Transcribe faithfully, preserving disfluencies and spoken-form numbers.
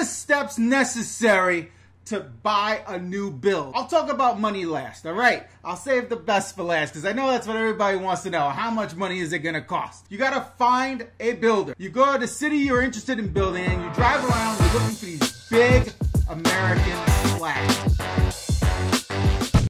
the steps necessary to buy a new build? I'll talk about money last, all right? I'll save the best for last because I know that's what everybody wants to know. How much money is it going to cost? You got to find a builder. You go to the city you're interested in building and you drive around, you're looking for these big